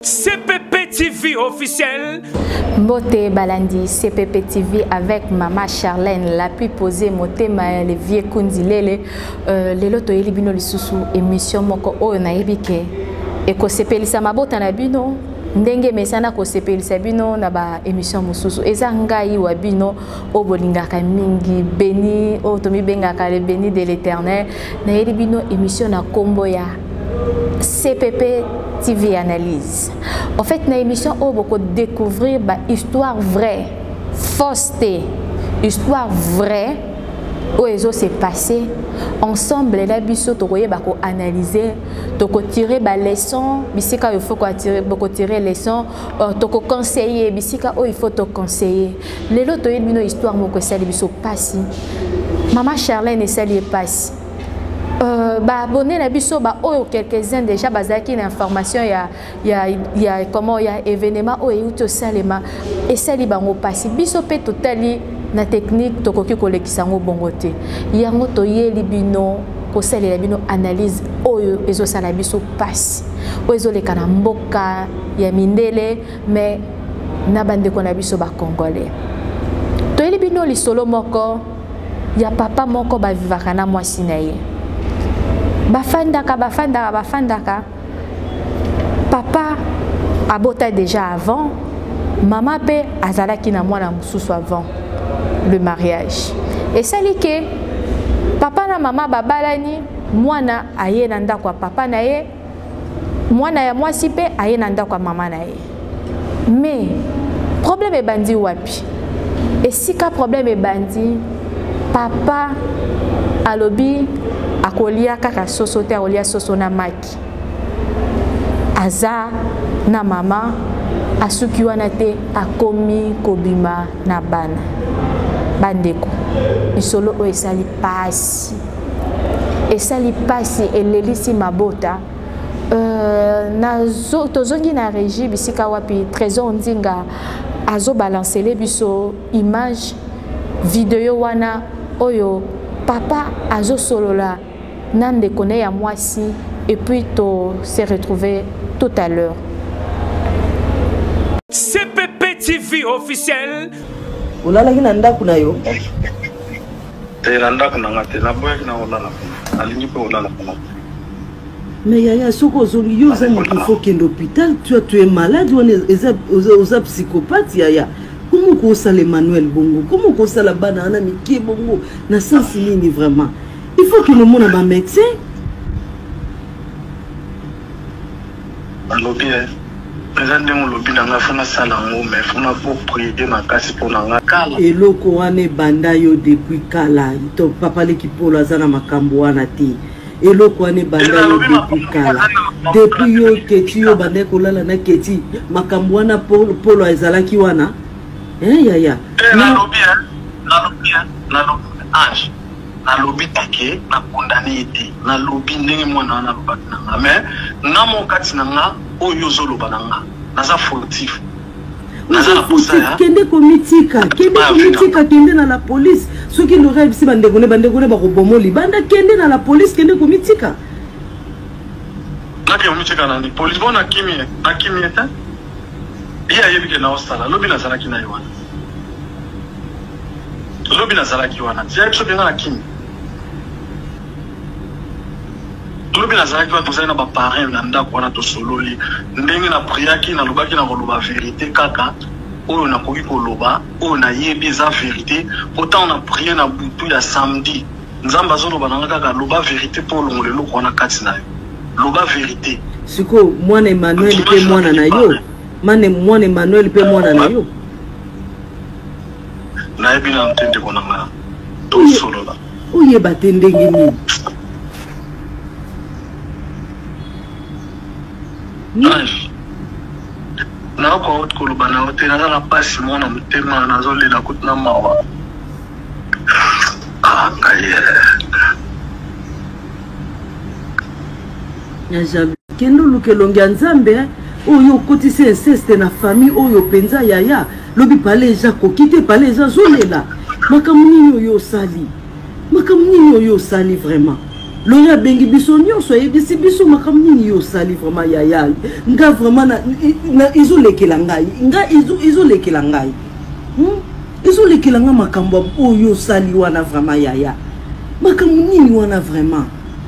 CPP TV officiel. Moté Balandi, CPP TV avec Maman Charlène, la plus posée, Moté le vieux Kundilele, les loto elibino lisusu émission moko o na ebike. Et ko sepelisa mabota na bino, ndenge mesana ko sepelisa bino na ba émission mususu. Eza ngai wa bino o bolingaka mingi, béni o tomi bengaka le béni de l'Éternel. Na elibino émission na kombo ya CPP TV Analyse. En fait, dans l'émission, on va découvrir une histoire vraie, fausseté, histoire vraie, où ils ont s'est passé. Ensemble, là, biso to koye ba ko analyser, to ko tirer ba leçon, bisika il faut ko tirer leçon, to ko conseiller, bisika il faut to conseiller. Les loto yebino histoire moko sali biso passi. Maman Charlène et sali passi. Abonné na biso quelques-uns déjà bazaki une information ya comment ya événement o euto salema et sali bango passi biso pe totali na technique to koki kolekisa ngo bongote yango to yeli bino ko salela bino analyse oyo ezo sala biso passi o ezo leka na mboka ya mindele mais na bande ko na biso ba congolais to yeli bino li solo moko ya papa moko ba vivaka na mwasi na ye. Bafandaka. Papa abota déjà avant. Maman pe azalaki na mwana mususu avant le mariage. Et ça li que papa na maman babalani mwana aye na ndako papa na ye. Mwana ya mwasi pe aye na ndako maman na ye. Mais problème est bandi wapi. Et si ka problème est bandi papa alobi akolia kaka soso te akolia soso na maki aza na mama asuki wana te akomi kobima na bana bandeko isolo o esali pasi elelisi mabota tozongi na régie bisika wapi trésor ndinga azo balancele biso image vidéo wana oyo papa azo solola nande connaît à moi si et puis to s'est retrouvé tout à l'heure. CPP TV officiel. Olala kina ndaku na yo. Ndaku na ngate na boya kina olala. Alingi pe olala kuna. Mais yaya soko zoli yo za il faut qu'en hôpital tu es malade ou aux psychopathe yaya. Comment qu'on ça l'Emmanuel Bongo? Comment qu'on ça la banane Miki Bongo? Na sens ni vraiment. Il faut que le monde ait un médecin. Lobby, président mon lobby n'a pas fait ça mais faut na pour prier na kasi pour na kala. Et le Korané banda yo depuis kala. To papa l'équipe pour la zana makambo wana ti. Et le Korané banda yo depuis kala. Depuis yo keti yo banda kolala na keti makambo wana polo ezala ki wana. Yaya. Na lobby âge. Na lobby take na condamné été. Na lobby ndenge mwana na lobby na mais na mon kati na nga oyo zo loba na nga. Na za fautif. Na za posa. Kende komitika kende na la police. Ceux qui n'auraient si bande gone ba ko bomoli banda kende na la police kende komitika. Na ke komitika na ni police bona kimi eta. Iya yebike na ostala lobby na zalaki na yowana. Lobby na zalaki wana. Zia biso benga na kimi. Lobby na zalaki wana tozali na ba parrain na ndako wana to sololi. Ndenge na priaki na lobaki na koloba vérité kaka. Oyo na koki koloba, oyo na yebi za vérité. Pourtant on a prié na butu ya samedi. Nzamba zo loba na kaka loba vérité pour longolelo kona kati na yo. Loba vérité. Siko mwana Emmanuel pe mwana na yo. Mwana Emmanuel pe mwana na yo. Na ebi na ntende kona nga. To solola. Oye batende ngini. Na ko koloba na hotel na pasi mwana mutema na zolela kutna mawa. Ya jabi kendo lukelongi nzambe oyo kotise inceste na famille oyo penza yaya lobi pale ja kokite pale ja zolela makamuni oyo sali vraiment Lori abengi biso nyonso yebisi biso makambo nini yo sali vraiment yaya nga vraiment na izolekela ngai nga izolekela ngai izolekela nga makambo oyo sali wana vraiment yaya makambo nini wana vraiment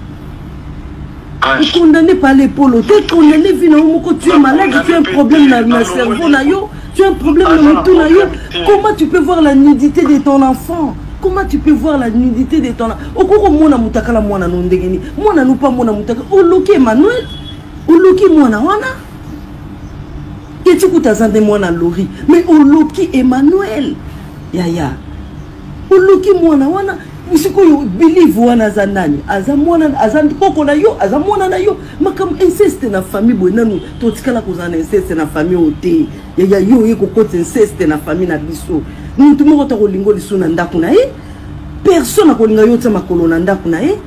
condamné par l'épaule t'es condamné finalement que tu es malade tu as un problème dans le cerveau na yo tu as un problème dans tout na yo comment tu peux voir la nudité de ton enfant? Comment tu peux voir la nudité de ton enfant? Okoko mona mutaka la mwana no ndengeni. Mwana no pa mona mutaka. Oloki Emmanuel. Oloki mwana wana. Eti kutazande mwana Lori. Mais oloki Emmanuel. Yaya. Oloki mwana wana. Usiko yo believe wana za nani. Aza mwana azandi koko na yo, aza mwana na yo. Makam inceste na famille bonanu. Totikala kozana inceste na famille ote. Yaya yo yeko kote inceste na famille na biso. Tout le monde a kolingo liso na ndaku na ye. Personne a kolinga yo tsa makolo na ndaku na ye.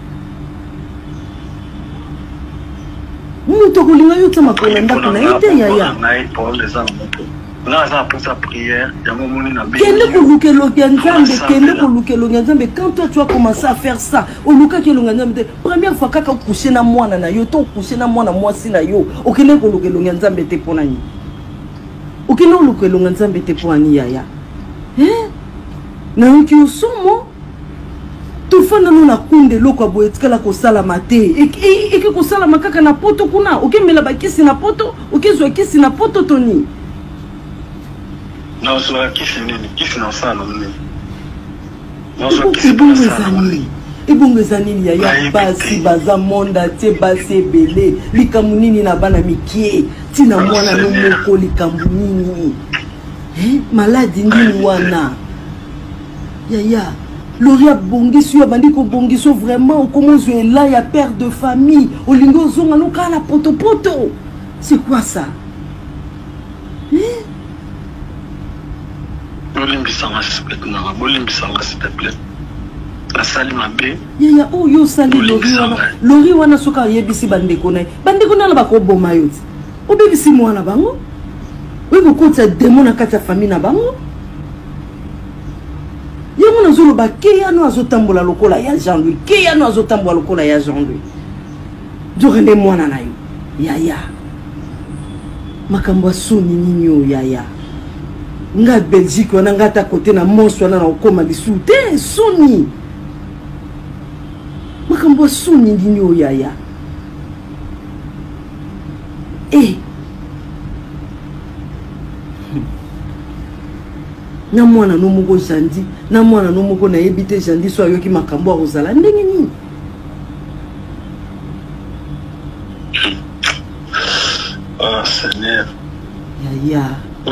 Muto kolinga yo tsa makolo na ndaku na ye te yaya. Là ça pour sa prière, yango moni na be. Kende ko lukelo nzambe, kende ko lukelo nzambe. Quand toi tu as commencé à faire ça, au luka ke nzambe, première fois kaka coucher na mwana na yo, to coucher na mwana mwasi na yo. Okende ko lukelo nzambe te pona ni. Okende ko lukelo nzambe te pona ni yaya. Na yoki osomo tofanda no na kunde loko abo etikala ko sala mate eke ko sala makaka na poto kuna okemela bakisi na poto okezwa kisi na poto toni na so kisi nini kisi na sala nini na so kisi ebongeza nini ya basi baza monda te basi ebele likambu nini na bana mikie tina mwana no moko likambu nini maladi nini wana yaya Lori a bongisu ya bandiko bongisu vraiment comment je là ya père de famille olingo zonga no kala poto poto c'est quoi ça s'il te plaît la sali mabe yaya oh yo sali Lori wana soka yebisi bandeko na ba ko boma yo obebisi mwana bango weko kota démon na kata famille na bango yango nazolo ba keyano azotambola lokola ya Jean-Louis keyano azotambola lokola ya Jean-Louis dorende mwana na yo yaya makambo soni ninyo yaya nga Belgique wana ngata kote na monso wana na okoma bisu te soni makambo soni ninyo yaya na mwana no moko jandi na mwana no moko na yebite jandi so ayoki makambo ozala ndenge nini Seigneur yaya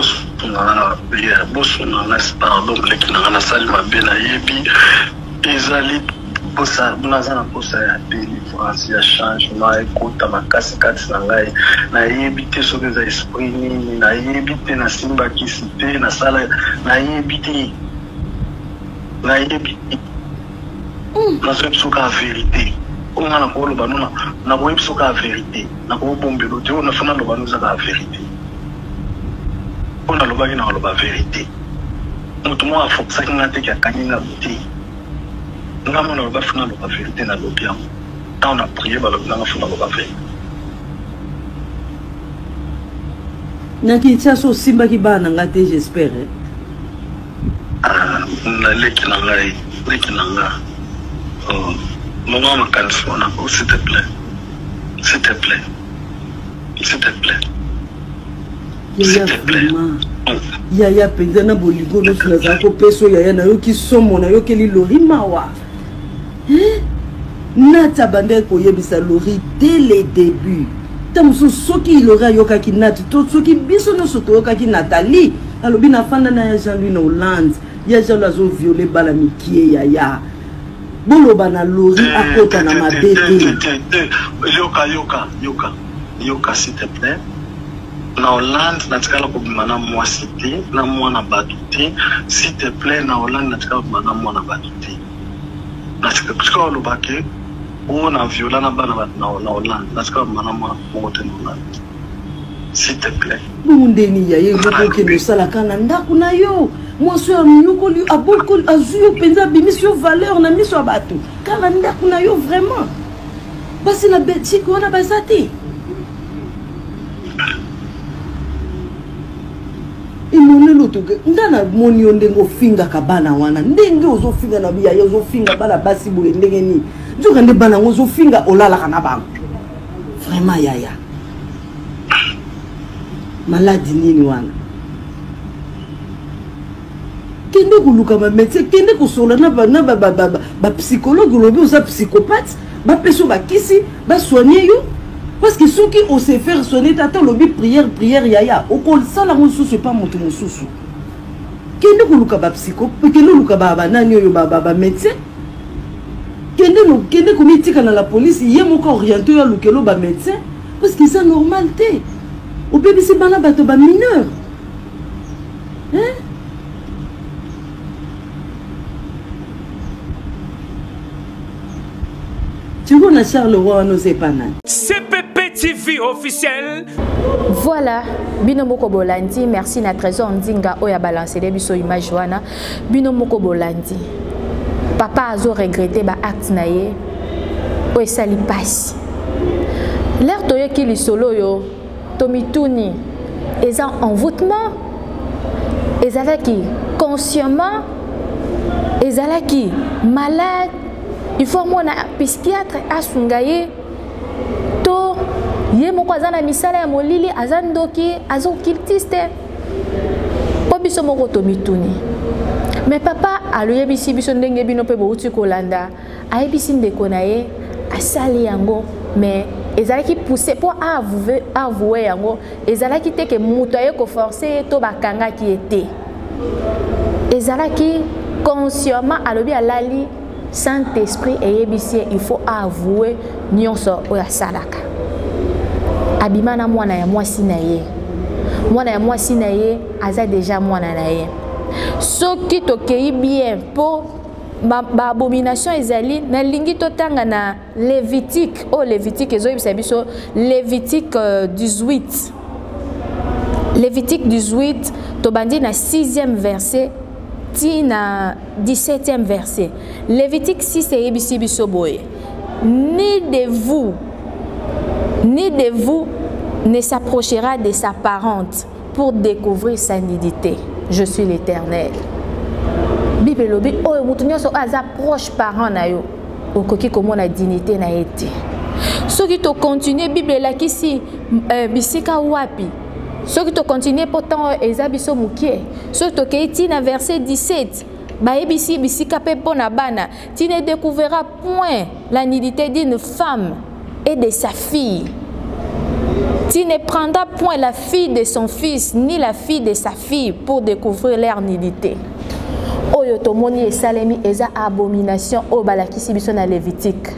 boso na pardon leki na sali mabe na yebi ezali posa bunazana posa ya délivrance ya changement ekota makasi kati na ngai na yebite soki za esprit nini na yebite na simba kisi te na sala na yebite na soki soka vérité on a ko lo banona na ko soka vérité na ko bombelo te on fana lo banoza ka vérité on a lo ba na lo ba vérité mutu mo afoksa kinga te ka kanyinga buti nga mona lo ba fana lo ba vérité na lo bien quand on a prié ba lo na fana lo ba vérité naki tsaso simba ki bana ngate j'espère na leki na ngai maman ma califona s'il te plaît s'il te plaît yaya penza na bolingo no tunaza ko peso yaya na yoki somo na yokeli Lori mawa nata bande ko yebisa Lori dès le début tamuso soki ilora yoka ki nati to soki biso no soto yoka ki Nathalie alobi na fanda na ya Jean-Louis na Hollande ya Jean azo violer bala mikie yaya boloba na Lori akota na mabete yoka s'il te plaît na Hollande natikala kobimana mwasi te na mwana bato te s'il te plaît na Hollande natikala kobimana mwana bato te natika puisque olobake o na viola na bana na Hollande natikala kobimana mwana moko te na Hollande s'il te plaît mundeni yaye bokoke no sala kana ndaku na yo mwasi ya myokoli aboko azuyo penza bimisio valeur na miso bato kana ndaku na yo vraiment basi na Belgique wana bazati imone lotuke ngana moni ondengo finga kabana wana ndenge ozofinga na biya ozofinga bala basi boye ndenge ni nzoka nde bana ozofinga olala kana bango vraiment yaya maladi nini wana kende kuluka ba médecin kende kosola na ba psychologue lobi oza psychopathe ba peso ba kisi ba soigner yo parce que ceux qui osent faire soigner tata lobi prière yaya okol sala mosusu pas moto mosusu kende kuluka ba psychopathe kende kuluka ba nani yo ba médecin kende komitika na la police ye moko orienté yo lukelo ba médecin parce que c'est normalité au bébé c'est bana bato ba mineur hein. Tu vois, Charles Roy nous épanne. CPP TV officiel. Voilà, Binomoko Bolandi, merci na trésor Ndinga Oya balancé les biso image wana. Binomoko Bolandi. Papa a regretté ba acte naie. Oye sali passe. L'air toye ki li solo yo, tomituni, eza envoûtement, ezalaki consciemment, ezalaki malade. Il faut mon psychiatre à Sungaye to ye moko azana misala ya molili azandoki azokiltiste obiso moko to mituni mais papa aloyebisi biso ndenge bino pe bouti kolanda ayebisi ndeko na ye asali yango mais ezalaki poussé pour avouer yango ezalaki te ke muto aye ko forcer to bakanga ki était ezalaki consciemment alobi alali Saint-Esprit et Yébissé, il faut avouer nyonso oya salaka. Abimana mwana ya mwasi na ye. Mwana ya mwasi na ye aza déjà mwana na ye. Soki tokei bien po ba abomination ezali na lingi totanga na Lévitique. Oh Lévitique ezo yebisa biso Lévitique 18. Lévitique 18 tobandi na 6e verset. Tina 17e verset. Lévitique 6 et Ebisi Bisoboye. Ni de vous ne s'approchera de sa parente pour découvrir sa nudité. Je suis l'Éternel. Bible lobi oh mutunyo so aza proche parent na yo. Okoki komo na dignité na été. Ce qui to continue Bible la kisi bisika wapi. Ce qui te continue pourtant ezabiso mukie. Ce qui te tina verset 17. Baebisi bisika pe pona bana. Tu ne découvriras point la nudité d'une femme et de sa fille. Tu ne prendras point la fille de son fils ni la fille de sa fille pour découvrir leur nudité. Oyo tomoni esalemi eza abomination o balakisi biso na Lévitique.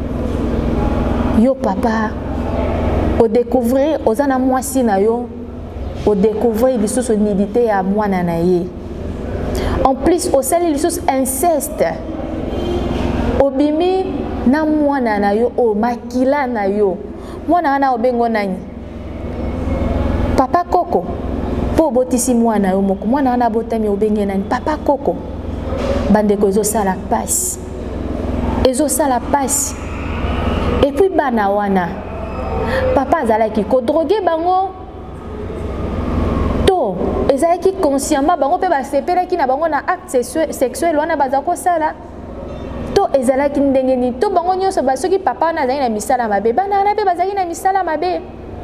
Yo papa au découvrir ozana mwasi na yo au découvrir l'histoire de nudité à mwana na ye. En plus au sali l'histoire inceste. Obimi na mwana na yo o makila na yo. Mwana na obengo nani? Papa Koko. Po botisi mwana yo moko. Mwana na botami obenge nani? Papa Koko. Bandeko ezo sala passe. Ezo sala passe. Et puis bana wana. Papa azalaki ko droguer bango. Ezalaki consciemment bango pe ba sepelaki na bango na acte sexuel wana bazako sala to ezalaki ndenge ni to bango nyonso ba soki papa na zali na misala mabe bana na pe bazali na misala mabe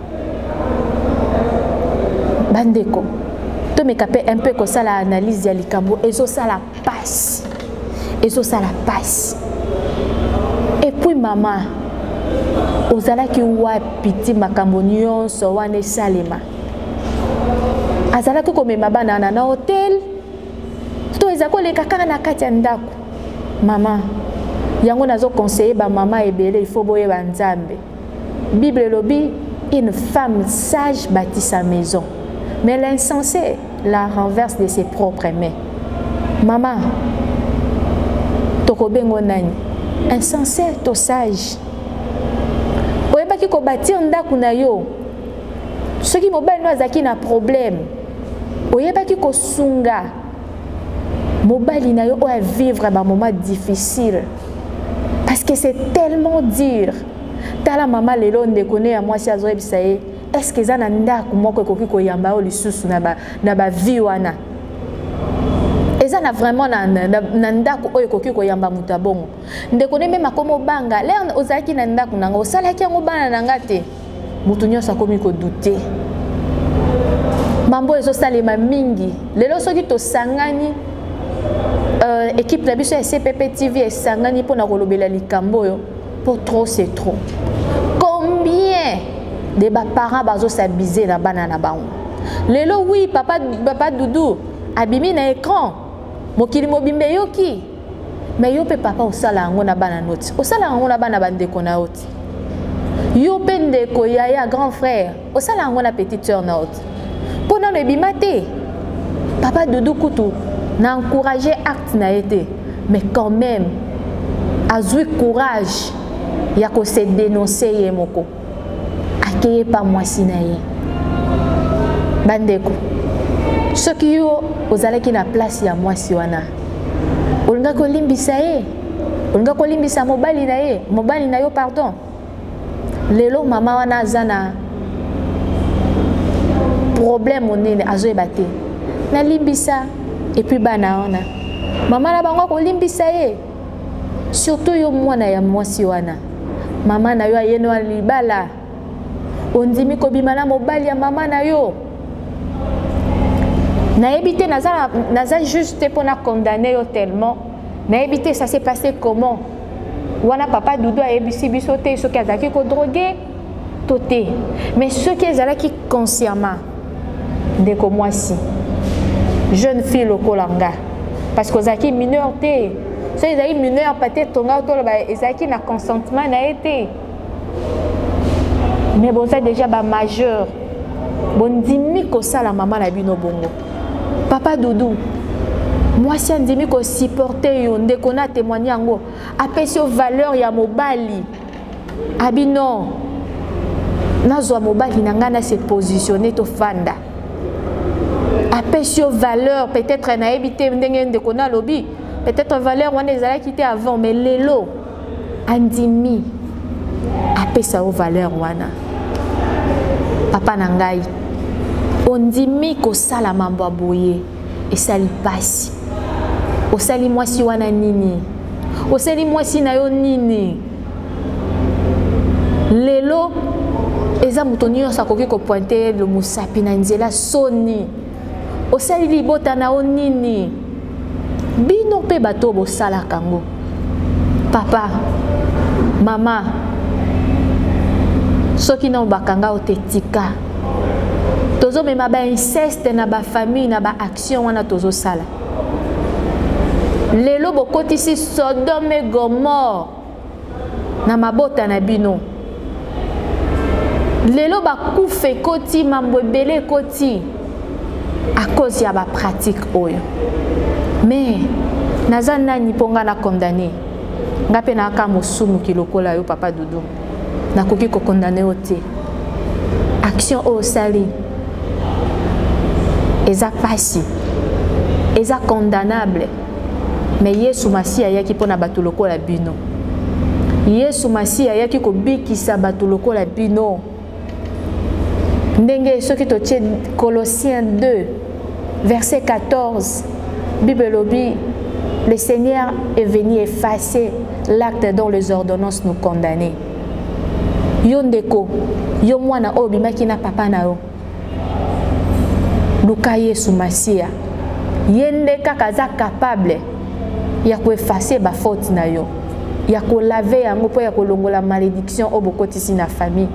bandeko to mekape un peu ko sala analyse ya likambo ezo sala passe et puis maman ozalaki wapi ti makambo nyonso wana salema azalaki komema bana na hotel to ezako leka kaka na kati ya ndako mama yango nazo conseiller ba mama ebele il faut boye ba nzambe Bible lobi une femme sage bâtit sa maison mais l'insensé la renverse de ses propres mains. Maman tokobengo nani insensé to sage oyebaki ko bâtir ndako na yo soki mobali no azaki na problème oyebaki ko sunga mobali na yo à vivre un moment difficile parce que c'est tellement dur tala mama lelo ndekone ya mwasi azoyebisa ye est-ce que eza na ndako moko ekoki koyamba oyo lisusu na bavi wana eza na vraiment na ndako oyo ekoki koyamba moto ya bongo ndekone meme akoma obanga lere ozalaki na ndako na nga osalaki yango bana na nga te moto nyonso akomi kodute mambo ezosalema mingi lelo soki tosangani équipe na biso ya CPP TV esangani mpona kolobela likambo oyo pour trop c'est trop combien de parents bazosabise na bana na bango lelo oui papa Doudou abimi na écran mokili mobimbe yoki mais yo pe papa osala yango na bana noti osala yango na bana bandeko na oti yo pe ndeko yaya grand frère osala yango na petite sœur na oti mpona lebima te papa Doudou kutu na encourager acte na été mais quand même azui courage ya ko se dénoncer ye moko akeye pa mwasi na ye bandeko soki yo ozalaki na place ya mwasi wana olinga kolimbisa ye olinga kolimbisa mobali na yo pardon lelo mama wana aza na problème onene azoyeba te nalimbisa et puis bana wana mama na bango kolimbisa ye surtout yo mwana ya mwasi wana mama na yo ayeno libala ondimi kobima na mobali ya mama na yo nayebi te naza juste pour na condamner yo tellement nayebi te ça s'est passé comment wana papa Doudou ayebisi biso te soki azalaki kodrogue to te mais soki ezalaki consciemment ndeko mwasi jeune fille lokola nga parce que ozalaki mineur te soki ezalaki mineur peut-être nga toloba ezalaki na consentement na ye te mais boza déjà ba majeur bondimi kosala mama na bino bongo papa Doudou mwasi andimi ko supporter yo ndeko na témoigner yango apesi yo valeur ya mobali abino nazwa mobali na nga na se positionner to fanda apesi yo valeur peut-être na ebité ndenge ndeko na lobi peut-être valeur wana ezalaki te avant mais lelo andimi apesa yo valeur wana papa na ngai ondimi kosala mambo ya boye esali pasi osali mwasi wana nini osali mwasi na yo nini lelo eza moto nyonso akoki kopointe le mosapi na nzela soni osali libota na yo nini bino mpe bato bosalaka yango papa mama soki na bakanga o te tika tozo mema ba inceste na ba famille na ba action wana tozo sala lelo bokotisi Sodome et Gomorre na mabota na bino lelo bakufe koti mambo ebele koti à cause ya ba pratique oyo mais naza nani ponga na condamné ngape na aka mosumu kilokola yo papa Doudou nakoki ko condamner ote action o sali eza pasi eza condamnable mais Yesu Masia yaki pona bato lokola bino Yesu Masia yaki ko bikisa bato lokola bino ndenge soki to tie Colossiens 2 verset 14 Bible lobi le Seigneur est venu effacer l'acte dont les ordonnances nous condamnaient yo ndeko yo mwana oyo bimaki na papa na yo luka Yesu Masia yende kaka aza capable ya ko effacer ba faute na yo ya ko laver yango po ya ko longola malédiction o bokotisi na famille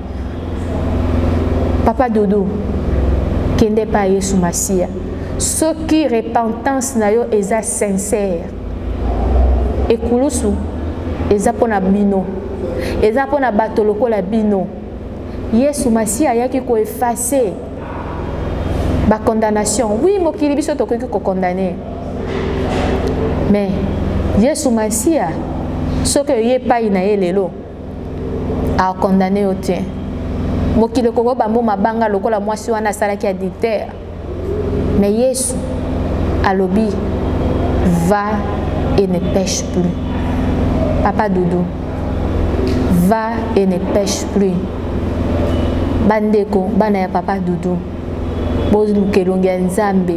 papa Doudou kende pa Yesu Masia soki repentance na yo eza sincère ekulusu eza pona bino eza pona bato lokola bino Yesu Masia yaki ko effacer ba condamnation oui mokili biso tokoki ko condamner mais Yesu Masia soki ye pai na ye lelo a condamner o tien mokili koko bambo mabanga lokola mwasi wana asalaki adultère mais Yesu alobi va et ne pêche plus papa Doudou va et ne pêche plus. Bandeko, bana ya papa Doudou. Bolukelonga Nzambe.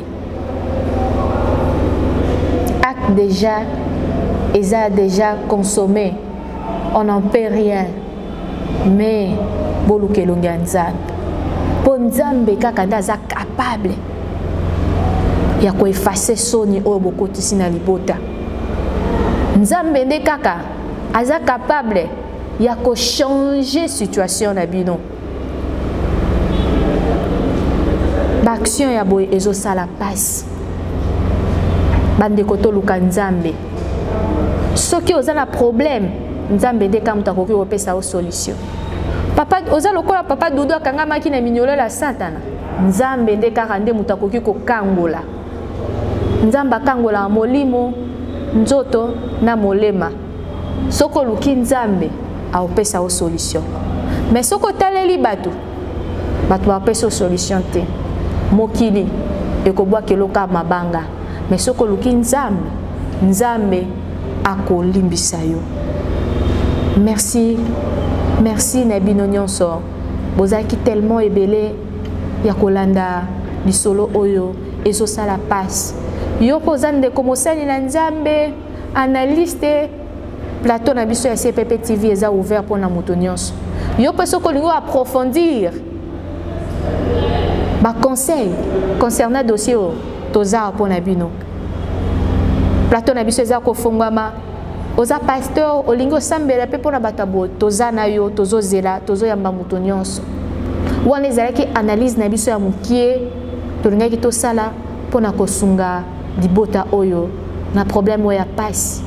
Acte déjà, ils ont déjà consommé. On n'en paie rien. Mais Bolukelonga Nzambe. Pour Nzambe kaka ndaza capable. Ya ko effacer soni o bokotisi na libota. Nzambe nde kaka aza capable ya ko changer situation na bino. L'action ya boy ezo sala passe. Bande koto luka Nzambe. Soki oza na problème, Nzambe nde kamuta koki opesa o solution. Papa oza lokola papa Doudou akanga maki na mignolo la Satana. Nzambe nde kaka nde muta koki ko kangola. Nzamba kangola molimo, nzoto na molema. Soko luki Nzambe a opesa o solution. Mais soko taleli bato ba opesa o solution te. Mokili ekobwa keloka mabanga mais soko luki Nzambe Nzambe akolimbisa yo. Merci na bino nyonso bozaki tellement ebele ya kolanda lisolo oyo ezosala passe yo kozande komosani na Nzambe analyste plateau na biso ya CPP TV eza ouvert pour na moto nyonso yo pe soko lingo approfondir ba conseil concernant dossier toza pour na bino plateau na biso eza ko fongwama oza pasteur olingo sambela pe pona batabo toza na yo tozo zela tozo yamba muto nyonso wana ezalaki analyse na biso ya mukie tolingaki tosala pona kosunga libota oyo na problème oyo ya passe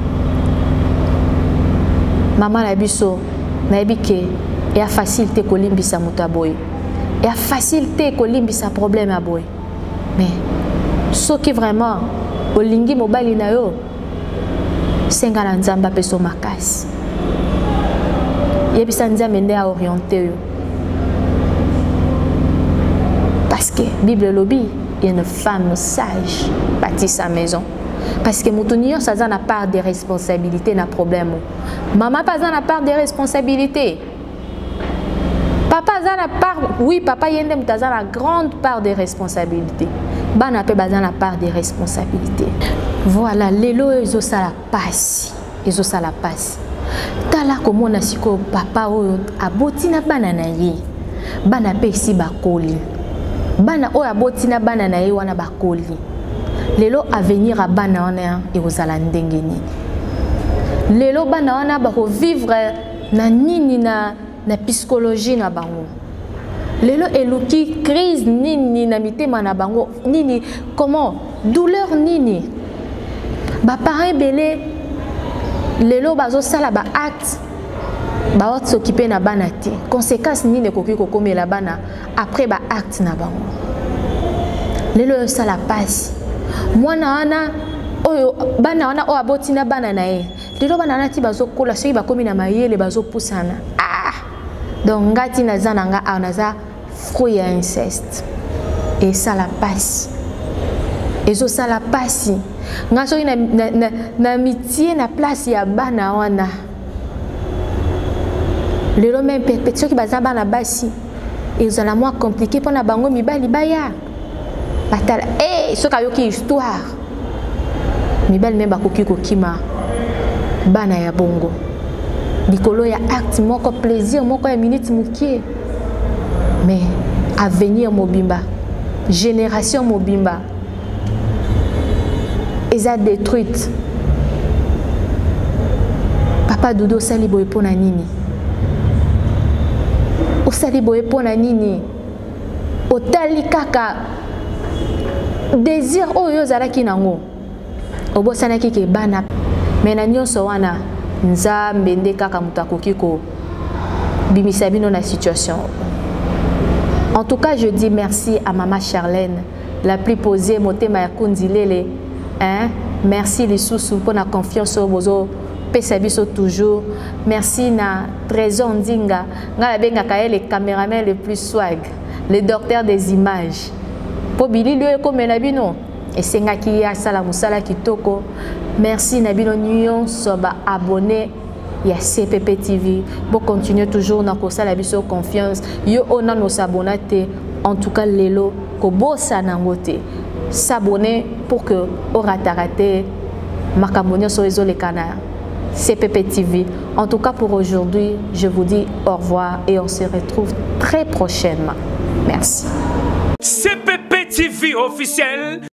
mama na biso na ebike ya facilité kolimbisa mutaboy et facilité kolimbisa problème à boy mais ce qui vraiment olingi mobali na yo senga na Nzamba peso makasi yebisa Nzambe nde a orienté yo parce que Bible lobby est une femme sage bâtit sa maison parce que moutonio ça a na part des responsabilités na problème maman pas na part des responsabilités. Papa a la part, oui, papa yende mutaza la grande part des responsabilités. Bana pe bazan la part des responsabilités. Voilà, lelo ezo sala passe. Ezo sala passe. Tala komo na siko papa oyo abotina bana na ye. Bana pe si bakoli. Bana oyo abotina bana na ye wana bakoli. Lelo avenir a bana wana ezala ndenge nini. Lelo bana wana ba vivre na nini na psychologie na bango. Lelo eluki crise nini na mitema na bango nini comment douleur nini ba parents belé lelo bazo sala ba acte ba ot s'occuper na bana te conséquence nini koki kokomela bana après ba acte na bango. Lelo sala passe mwana wana oyo bana wana o abotina bana na ye lelo bana na ti bazo kola soki bakomi na mayele bazo pusana. Donc, ngati naza nanga anaza fruit ya inceste. Et ça la passe. Et ça la passe. Nga soki na amitié na place ya bana wana. Lelo même perpétuer qui baza bana basi. Et ça la moins compliqué pour na bango mibali baya. Batala soka yoki histoire. Mibali même bakoki kokima bana ya bongo. Bikolo ya acte moko plaisir moko ya minute mukie mais avenir mobimba génération mobimba eza détruite. Papa Doudou sali boye pona nini osali boye pona nini otali kaka désir oyo ozalaki nango obosanaki ke bana mais na nyonso wana Nzambe nde kaka mutakoki ko bimisa bino na situation. En tout cas, je dis merci à maman Charlène, la plus posée motema ya kundilele, hein? Merci les sous pour la confiance au bozo pesa biso toujours. Merci na Trésor Ndinga, ngala benga kaye le caméraman le plus swag, le docteur des images. Po bilili comme na bino et sengaki ya sala musala kitoko. Merci Nabino Nyon soba abonné il y a CPP TV. Pour continuer toujours dans la biso confiance. Yo on a nos abonnés. En tout cas, lelo ko bossa nangote. S'abonner pour que au raté makambonia sur les canards. CPP TV. En tout cas pour aujourd'hui, je vous dis au revoir et on se retrouve très prochainement. Merci. CPP TV officiel.